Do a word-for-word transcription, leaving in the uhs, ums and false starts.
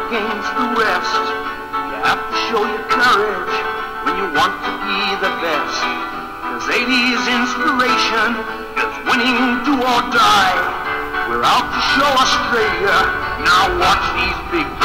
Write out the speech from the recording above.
against the rest. You have to show your courage when you want to be the best. Cause eighties inspiration is winning do or die. We're out to show Australia, now watch these big